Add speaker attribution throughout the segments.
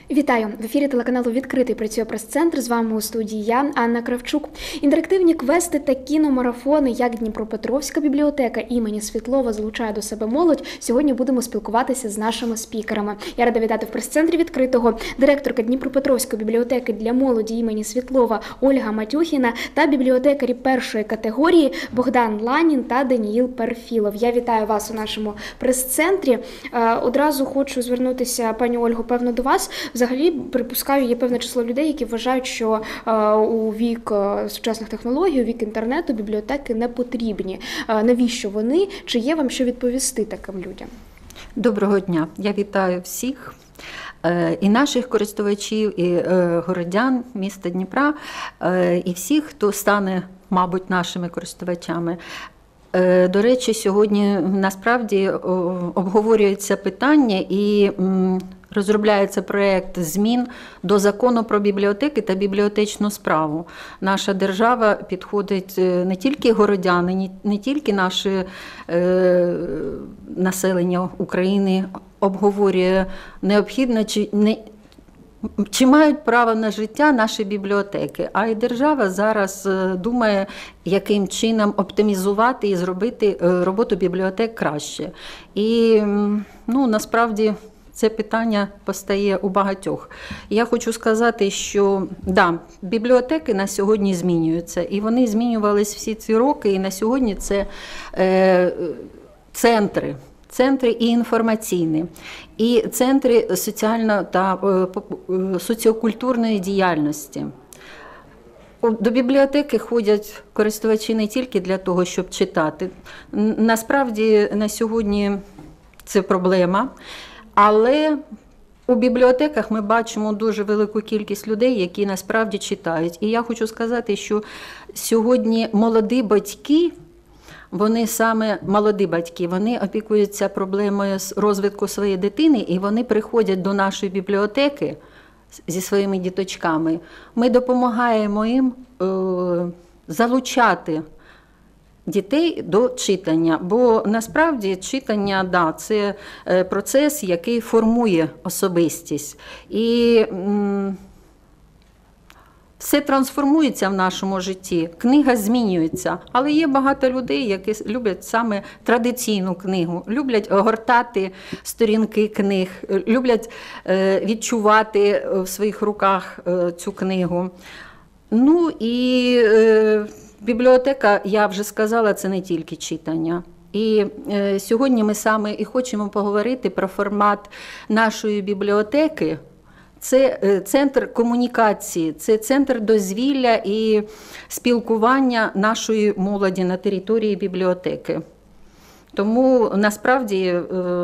Speaker 1: Вітаю! В ефірі телеканалу «Відкритий» працює прес-центр. З вами у студії я, Анна Кравчук. Інтерактивні квести та кіномарафони, як Дніпропетровська бібліотека імені Світлова залучає до себе молодь, сьогодні будемо спілкуватися з нашими спікерами. Я рада вітати в прес-центрі «Відкритого» директорка Дніпропетровської бібліотеки для молоді імені Світлова Ольга Матюхіна та бібліотекарі першої категорії Богдан Ланін та Даніїл Перфілов. Я вітаю вас у нашому прес-центрі. Одразу хочу звернутися, пані Ольго, певно, до вас. Взагалі, припускаю, є певне число людей, які вважають, що у вік сучасних технологій, у вік інтернету бібліотеки не потрібні. Навіщо вони? Чи є вам що відповісти таким людям?
Speaker 2: Доброго дня. Я вітаю всіх. І наших користувачів, і городян міста Дніпра, і всіх, хто стане, мабуть, нашими користувачами. До речі, сьогодні насправді обговорюється питання і розробляється проєкт змін до закону про бібліотеки та бібліотечну справу. Наша держава підходить не тільки городяни, не тільки наше населення України обговорює необхідно, чи мають право на життя наші бібліотеки, а й держава зараз думає, яким чином оптимізувати і зробити роботу бібліотек краще. І насправді це питання постає у багатьох. Я хочу сказати, що бібліотеки на сьогодні змінюються, і вони змінювались всі ці роки, і на сьогодні це центри і інформаційні, і центри соціально- та соціокультурної діяльності. До бібліотеки ходять користувачі не тільки для того, щоб читати. Насправді, на сьогодні це проблема, але у бібліотеках ми бачимо дуже велику кількість людей, які насправді читають. І я хочу сказати, що сьогодні молоді батьки, вони опікуються проблемою розвитку своєї дитини, і вони приходять до нашої бібліотеки зі своїми діточками. Ми допомагаємо їм залучати дітей до читання, бо насправді читання, це процес, який формує особистість. І все трансформується в нашому житті, книга змінюється, але є багато людей, які люблять саме традиційну книгу, люблять гортати сторінки книг, люблять відчувати в своїх руках цю книгу. Бібліотека, я вже сказала, це не тільки читання. І сьогодні ми саме і хочемо поговорити про формат нашої бібліотеки. Це центр комунікації, це центр дозвілля і спілкування нашої молоді на території бібліотеки. Тому, насправді,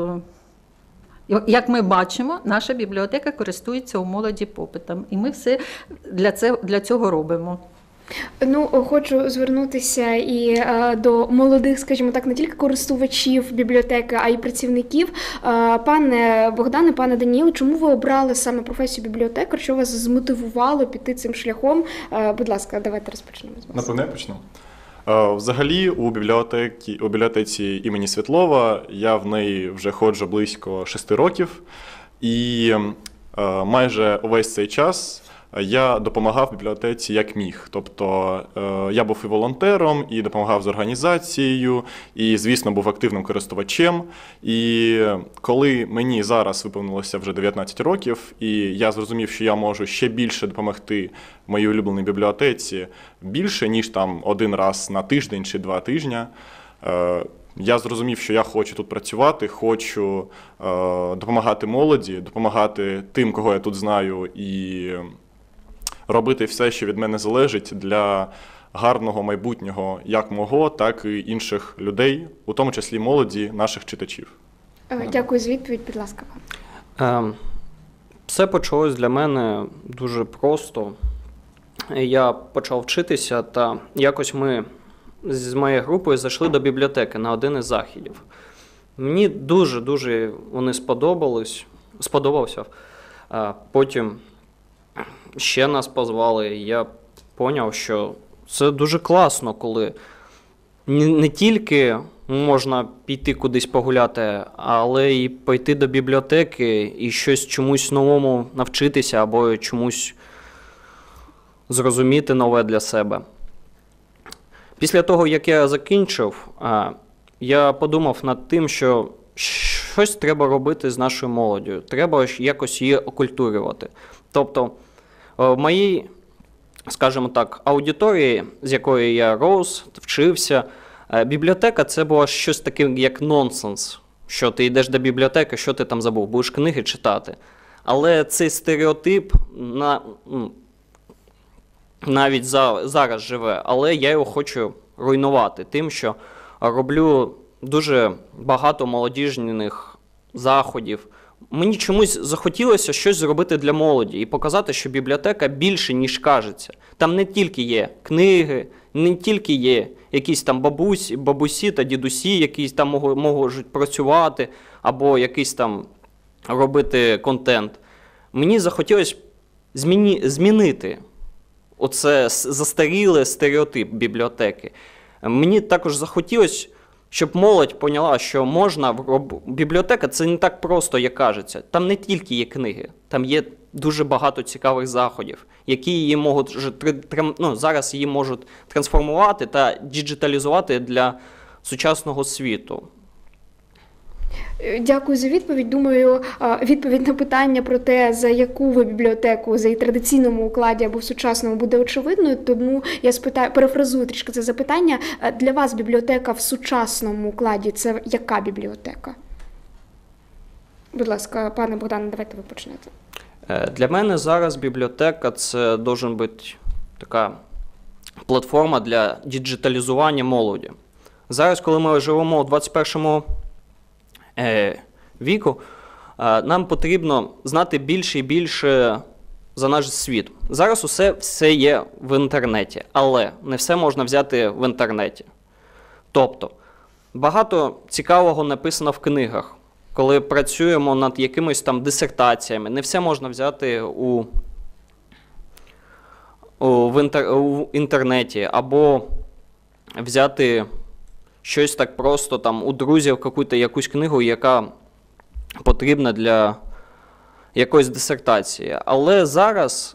Speaker 2: як ми бачимо, наша бібліотека користується у молоді попитом. І ми все для цього робимо.
Speaker 1: Хочу звернутися і до молодих, скажімо так, не тільки користувачів бібліотеки, а й працівників. Пане Богдане, пане Даніїл, чому ви обрали саме професію бібліотекар? Що вас змотивувало піти цим шляхом? Будь ласка, давайте розпочнемо з вас.
Speaker 3: Напевно, я почну. Взагалі, у бібліотеці імені Світлова я в неї вже ходжу близько 6 років. І майже увесь цей час я допомагав бібліотеці як міг. Тобто я був і волонтером, і допомагав з організацією, і, звісно, був активним користувачем. І коли мені зараз виповнилося вже 19 років, і я зрозумів, що я можу ще більше допомогти моїй улюбленій бібліотеці, більше, ніж там один раз на тиждень чи 2 тижні, я зрозумів, що я хочу тут працювати, хочу допомагати молоді, допомагати тим, кого я тут знаю, і робити все, що від мене залежить для гарного майбутнього як мого, так і інших людей, у тому числі молоді, наших читачів.
Speaker 1: Дякую за відповідь, будь ласка.
Speaker 4: Все почалось для мене дуже просто. Я почав вчитися, та якось ми з моєю групою зайшли до бібліотеки на один із заходів. Мені дуже-дуже вони сподобався. Потім ще нас позвали, і я зрозумів, що це дуже класно, коли не тільки можна піти кудись погуляти, але і пойти до бібліотеки і щось чомусь новому навчитися або чомусь зрозуміти нове для себе. Після того, як я закінчив, я подумав над тим, що щось треба робити з нашою молоддю, треба якось її окультурювати. Тобто, в моїй, скажімо так, аудиторії, з якої я рос, вчився, бібліотека – це було щось таке, як нонсенс, що ти йдеш до бібліотеки, що ти там забув, будеш книги читати. Але цей стереотип навіть зараз живе, але я його хочу руйнувати тим, що роблю дуже багато молодіжних заходів. Мені чомусь захотілося щось зробити для молоді і показати, що бібліотека більше, ніж кажеться. Там не тільки є книги, не тільки є якісь там бабусі та дідусі, які там можуть працювати або якийсь там робити контент. Мені захотілося змінити оце застаріле стереотип бібліотеки. Мені також захотілося, щоб молодь поняла, що бібліотека – це не так просто, як кажеться. Там не тільки є книги, там є дуже багато цікавих заходів, які її можуть, зараз її можуть трансформувати та діджиталізувати для сучасного світу.
Speaker 1: Дякую за відповідь. Думаю, відповідь на питання про те, за яку ви бібліотеку, за її традиційному укладі або в сучасному, буде очевидною, тому я перефразую трішки це запитання. Для вас бібліотека в сучасному укладі – це яка бібліотека? Будь ласка, пане Богдане, давайте ви почнете.
Speaker 4: Для мене зараз бібліотека – це має бути така платформа для діджиталізування молоді. Зараз, коли ми живемо у 21-му віку, нам потрібно знати більше і більше за наш світ. Зараз все є в інтернеті, але не все можна взяти в інтернеті. Тобто, багато цікавого написано в книгах. Коли працюємо над якимись там дисертаціями, не все можна взяти в інтернеті, або взяти щось так просто там у друзів, якусь книгу, яка потрібна для якоїсь дисертації. Але зараз...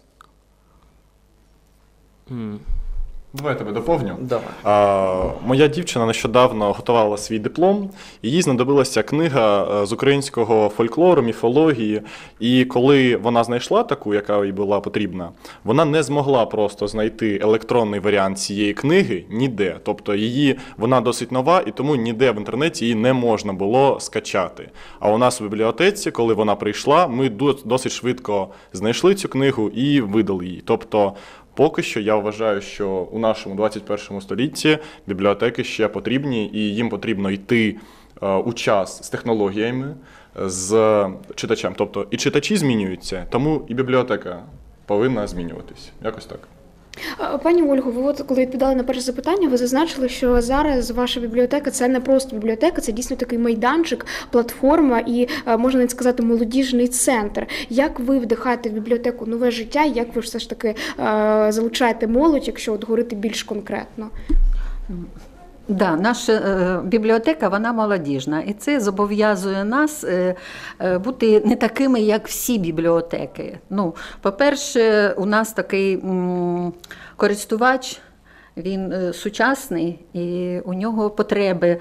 Speaker 3: Давай я тебе доповню.
Speaker 4: Давай.
Speaker 3: Моя дівчина нещодавно готувала свій диплом, їй знадобилася книга з українського фольклору, міфології, і коли вона знайшла таку, яка їй була потрібна, вона не змогла просто знайти електронний варіант цієї книги ніде. Тобто вона досить нова, і тому ніде в інтернеті її не можна було скачати. А у нас у бібліотеці, коли вона прийшла, ми досить швидко знайшли цю книгу і видали її. Тобто, поки що я вважаю, що у нашому 21 столітті бібліотеки ще потрібні, і їм потрібно йти у час з технологіями, з читачем. Тобто і читачі змінюються, тому і бібліотека повинна змінюватись. Якось так.
Speaker 1: Пані Ольго, ви коли відповідали на перше запитання, ви зазначили, що зараз ваша бібліотека – це не просто бібліотека, це дійсно такий майданчик, платформа і, можна навіть сказати, молодіжний центр. Як ви вдихаєте в бібліотеку нове життя, як ви все ж таки залучаєте молодь, якщо говорити більш конкретно?
Speaker 2: Да, наша бібліотека, вона молодіжна, і це зобов'язує нас бути не такими, як всі бібліотеки. По-перше, у нас такий користувач, він сучасний, і у нього потреби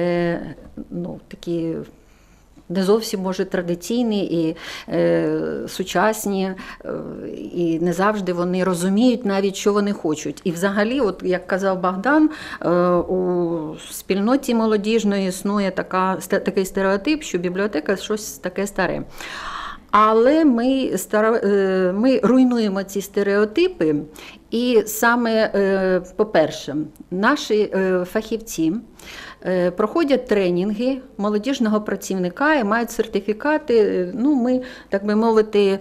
Speaker 2: такі не зовсім, може, традиційні і сучасні, і не завжди вони розуміють навіть, що вони хочуть. І взагалі, от як казав Богдан, у спільноті молодіжної існує такий стереотип, що бібліотека – щось таке старе. Але ми руйнуємо ці стереотипи, і саме, по-перше, наші фахівці проходять тренінги молодіжного працівника і мають сертифікати. Ми, так би мовити,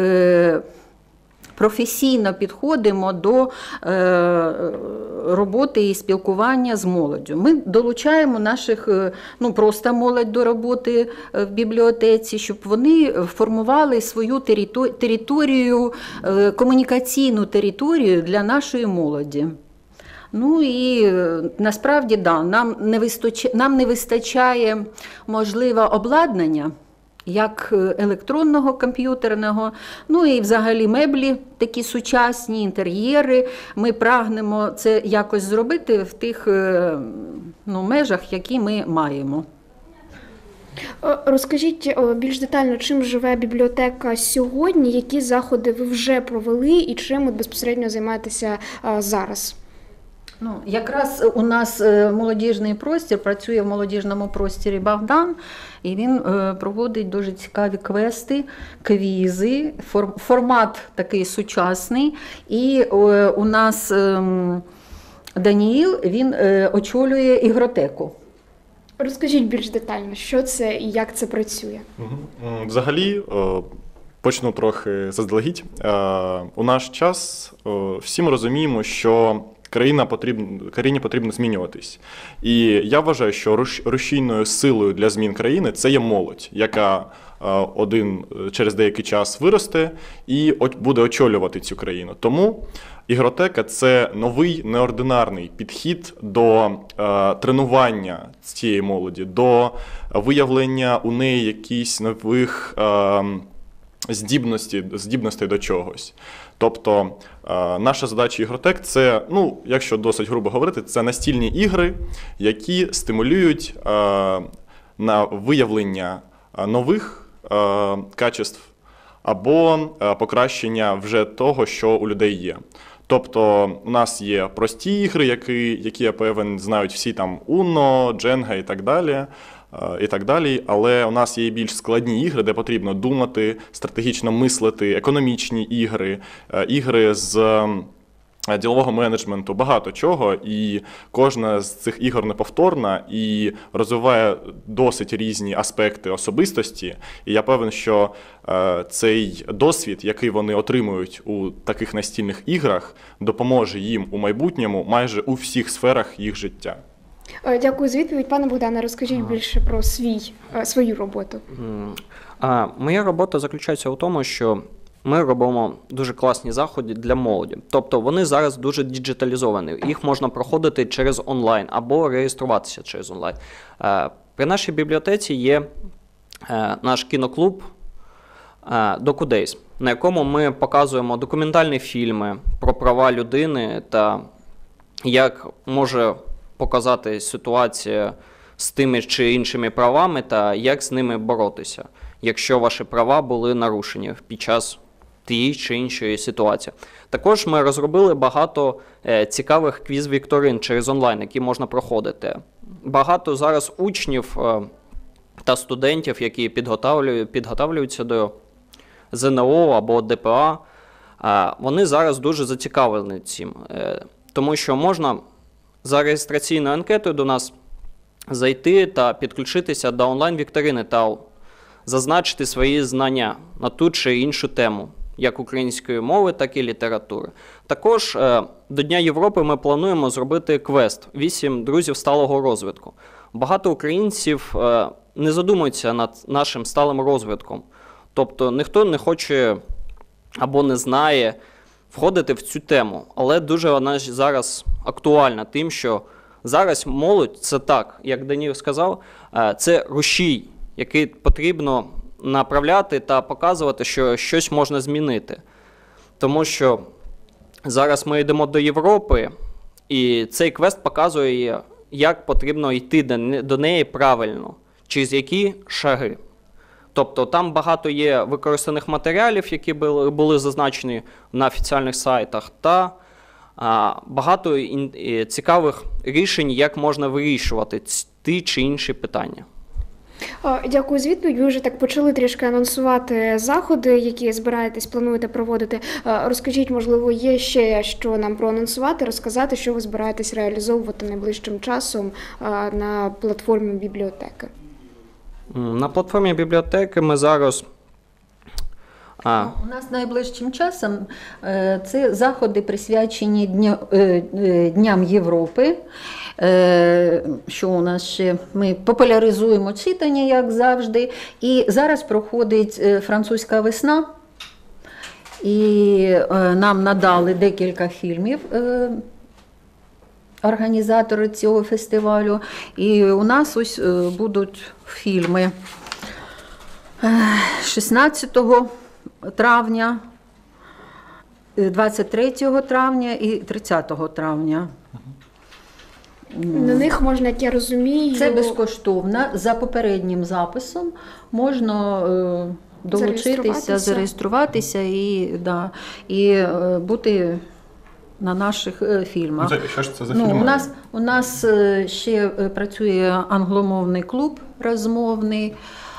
Speaker 2: професійно підходимо до роботи і спілкування з молоддю. Ми долучаємо наших, просто молодь до роботи в бібліотеці, щоб вони формували свою територію, комунікаційну територію для нашої молоді. Ну і насправді, да, нам не вистачає, можливо, обладнання, як електронного, комп'ютерного, ну і взагалі меблі такі сучасні, інтер'єри. Ми прагнемо це якось зробити в тих межах, які ми маємо.
Speaker 1: Розкажіть більш детально, чим живе бібліотека сьогодні, які заходи ви вже провели і чим безпосередньо займаєтеся зараз?
Speaker 2: Ну, якраз у нас молодіжний простір, працює в молодіжному просторі Богдан, і він проводить дуже цікаві квести, квізи, формат такий сучасний. І у нас Даніїл, він очолює ігротеку.
Speaker 1: Розкажіть більш детально, що це і як це працює?
Speaker 3: Взагалі, почну трохи заздалегідь. У наш час всі ми розуміємо, що країні потрібно змінюватись. І я вважаю, що рушійною силою для змін країни – це є молодь, яка через деякий час виросте і буде очолювати цю країну. Тому ігротека – це новий неординарний підхід до тренування цієї молоді, до виявлення у неї якихось нових здібностей до чогось. Тобто наша задача ігротек – це, якщо досить грубо говорити, це настільні ігри, які стимулюють на виявлення нових качеств або покращення вже того, що у людей є. Тобто у нас є прості ігри, які я певен, знають всі, там Uno, Jenga і так далі, але у нас є і більш складні ігри, де потрібно думати, стратегічно мислити, економічні ігри, ігри з ділового менеджменту, багато чого, і кожна з цих ігор неповторна і розвиває досить різні аспекти особистості. І я певен, що цей досвід, який вони отримують у таких настільних іграх, допоможе їм у майбутньому майже у всіх сферах їх життя.
Speaker 1: Дякую за відповідь. Пане Богдане, розкажіть більше про свою роботу.
Speaker 4: Моя робота заключається у тому, що ми робимо дуже класні заходи для молоді. Тобто вони зараз дуже діджиталізовані. Їх можна проходити через онлайн або реєструватися через онлайн. При нашій бібліотеці є наш кіноклуб DocuDays, на якому ми показуємо документальні фільми про права людини та як може показати ситуація з тими чи іншими правами та як з ними боротися, якщо ваші права були нарушені під час тієї чи іншої ситуації. Також ми розробили багато цікавих квіз-вікторин через онлайн, які можна проходити. Багато зараз учнів та студентів, які підготовлюються до ЗНО або ДПА, вони зараз дуже зацікавлені цим, тому що можна за реєстраційною анкетою до нас зайти та підключитися до онлайн-вікторини та зазначити свої знання на ту чи іншу тему, як української мови, так і літератури. Також до Дня Європи ми плануємо зробити квест «8 друзів сталого розвитку». Багато українців не задумуються над нашим сталим розвитком. Тобто ніхто не хоче або не знає входити в цю тему. Але дуже вона зараз актуальна тим, що зараз молодь – це так, як Даніл сказав, це рушій, який потрібно направляти та показувати, що щось можна змінити. Тому що зараз ми йдемо до Європи, і цей квест показує, як потрібно йти до неї правильно, через які шаги. Тобто там багато є використаних матеріалів, які були зазначені на офіційних сайтах, та багато цікавих рішень, як можна вирішувати ті чи інші питання.
Speaker 1: Дякую за відповідь. Ви вже так почали трішки анонсувати заходи, які плануєте проводити. Розкажіть, можливо, є ще що нам проанонсувати, розказати, що ви збираєтесь реалізовувати найближчим часом на платформі бібліотеки?
Speaker 4: На платформі бібліотеки ми зараз...
Speaker 2: У нас найближчим часом це заходи, присвячені Дням Європи. Що у нас ще? Ми популяризуємо читання, як завжди. І зараз проходить французька весна. І нам надали декілька фільмів організатори цього фестивалю. І у нас ось будуть фільми 16 травня, 23 травня і 30 травня.
Speaker 1: На них можна, як я розумію,
Speaker 2: Це безкоштовно. За попереднім записом можна долучитися, зареєструватися і бути на наших фільмах.
Speaker 3: Що ж це за фільми?
Speaker 2: У нас ще працює англомовний клуб розмовний.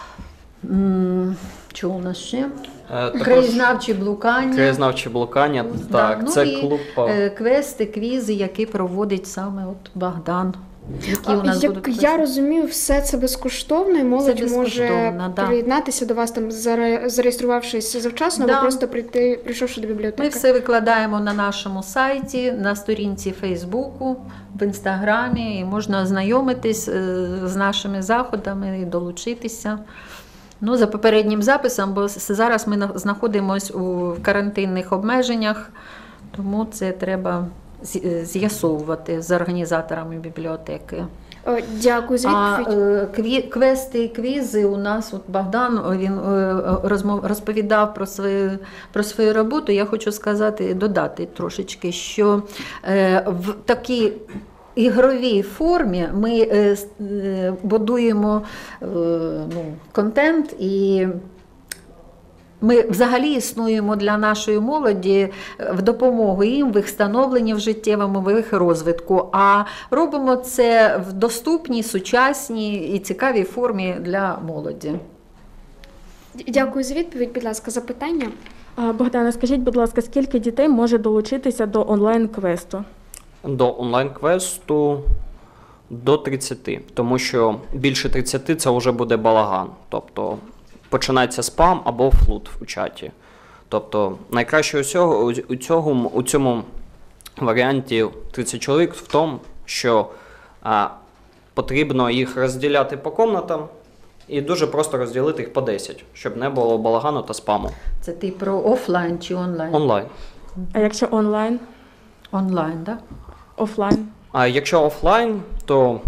Speaker 2: Що у нас ще? Краєзнавчі блукання.
Speaker 4: Краєзнавчі блукання, так,
Speaker 2: ну,
Speaker 4: це
Speaker 2: і
Speaker 4: клуб.
Speaker 2: Квести, квізи, які проводить саме от Богдан. Які у нас будуть
Speaker 1: Як я розумію, все це безкоштовно, і молодь може приєднатися до вас, там, зареєструвавшись завчасно, або просто прийшовши до бібліотеки.
Speaker 2: Ми все викладаємо на нашому сайті, на сторінці Фейсбуку, в Інстаграмі, і можна ознайомитись з нашими заходами і долучитися. Ну, за попереднім записом, бо зараз ми знаходимося у карантинних обмеженнях, тому це треба з'ясовувати з організаторами бібліотеки.
Speaker 1: Дякую за відповідь.
Speaker 2: А квести і квізи у нас, от Богдан, він розповідав про свою роботу. Я хочу сказати, додати трошечки, що в такій ігровій формі ми будуємо контент, і ми взагалі існуємо для нашої молоді в допомогу їм, в їх становленні в життєвому, в їх розвитку, а робимо це в доступній, сучасній і цікавій формі для молоді.
Speaker 1: Дякую за відповідь. Будь ласка, запитання?
Speaker 5: Богдана, скажіть, будь ласка, скільки дітей може долучитися до онлайн-квесту?
Speaker 4: До онлайн-квесту до 30, тому що більше 30 – це вже буде балаган. Тобто починається спам або флут в чаті. Тобто найкраще у цьому варіанті 30 чоловік в тому, що потрібно їх розділяти по комнатам і дуже просто розділити їх по 10, щоб не було балагану та спаму.
Speaker 2: Це ти про офлайн чи онлайн?
Speaker 4: Онлайн.
Speaker 5: А якщо онлайн?
Speaker 2: Онлайн, так? Да?
Speaker 5: Офлайн?
Speaker 4: А якщо офлайн, то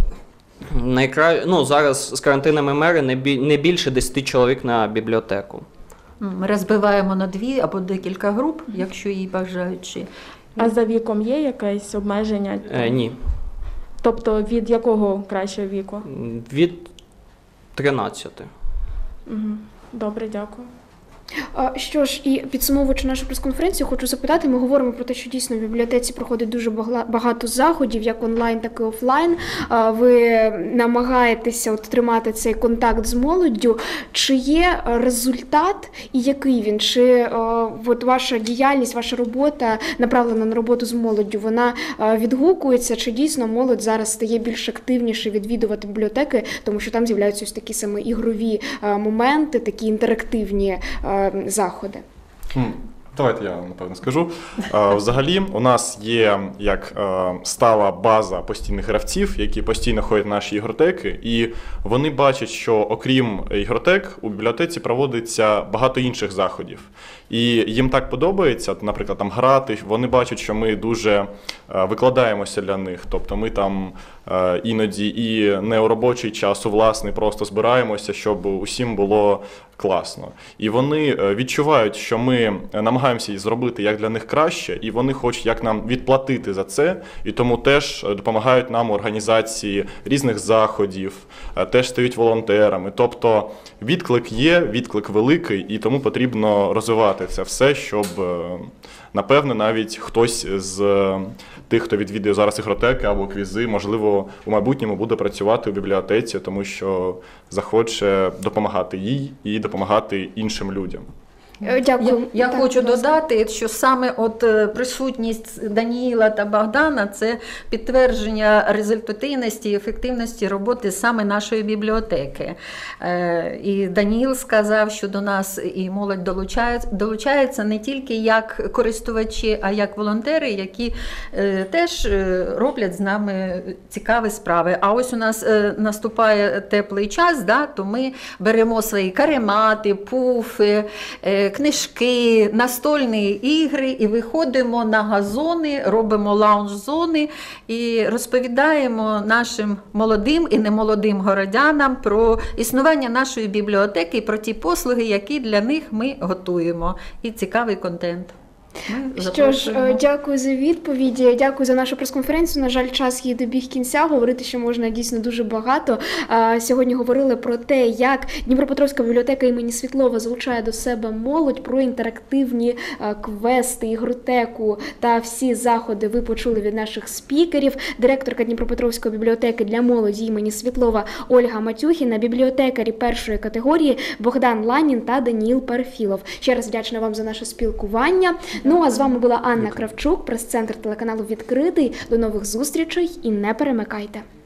Speaker 4: зараз з карантинними мери не більше 10 чоловік на бібліотеку.
Speaker 2: Ми розбиваємо на 2 або декілька груп, якщо їй бажаючи.
Speaker 5: А за віком є якесь обмеження?
Speaker 4: Ні.
Speaker 5: Тобто від якого кращого віку?
Speaker 4: Від 13.
Speaker 5: Добре, дякую.
Speaker 1: Що ж, і підсумовуючи нашу прес-конференцію, хочу запитати, ми говоримо про те, що дійсно в бібліотеці проходить дуже багато заходів, як онлайн, так і офлайн. Ви намагаєтеся тримати цей контакт з молоддю. Чи є результат і який він? Чи ваша діяльність, ваша робота, направлена на роботу з молоддю, вона відгукується? Чи дійсно молодь зараз стає більш активніше відвідувати бібліотеки, тому що там з'являються ось такі саме ігрові моменти, такі інтерактивні заходи?
Speaker 3: Давайте я, напевно, скажу. Взагалі, у нас є як стала база постійних гравців, які постійно ходять в наші ігротеки, і вони бачать, що окрім ігротек, у бібліотеці проводиться багато інших заходів. І їм так подобається, наприклад, там грати, вони бачать, що ми дуже викладаємося для них. Тобто ми там іноді і не у робочий час, у власний просто збираємося, щоб усім було класно. І вони відчувають, що ми намагаємося зробити як для них краще, і вони хочуть як нам відплатити за це, і тому теж допомагають нам у організації різних заходів, теж стають волонтерами. Тобто відклик є, відклик великий, і тому потрібно розвивати це все, щоб, напевне, навіть хтось з тих, хто відвідує зараз ігротеки або квізи, можливо, у майбутньому буде працювати у бібліотеці, тому що захоче допомагати їй і допомагати іншим людям.
Speaker 1: Дякую.
Speaker 2: Я хочу додати, що саме присутність Даніїла та Богдана – це підтвердження результативності і ефективності роботи саме нашої бібліотеки. І Даніїл сказав, що до нас і молодь долучається не тільки як користувачі, а як волонтери, які теж роблять з нами цікаві справи. А ось у нас наступає теплий час, то ми беремо свої каремати, пуфи, книжки, настольні ігри і виходимо на газони, робимо лаунж-зони і розповідаємо нашим молодим і немолодим городянам про існування нашої бібліотеки і про ті послуги, які для них ми готуємо. І цікавий контент.
Speaker 1: Що ж, дякую за відповіді, дякую за нашу прес-конференцію. На жаль, час її добіг кінця, говорити ще можна дійсно дуже багато. Сьогодні говорили про те, як Дніпропетровська бібліотека імені Світлова залучає до себе молодь, про інтерактивні квести, ігротеку та всі заходи ви почули від наших спікерів. Директорка Дніпропетровської бібліотеки для молоді імені Світлова Ольга Матюхіна, бібліотекарі першої категорії Богдан Ланін та Даніїл Перфілов. Ще раз вдячна вам за наше спілкування. Ну, а з вами була Анна Кравчук, прес-центр телеканалу «Відкритий». До нових зустрічей і не перемикайте.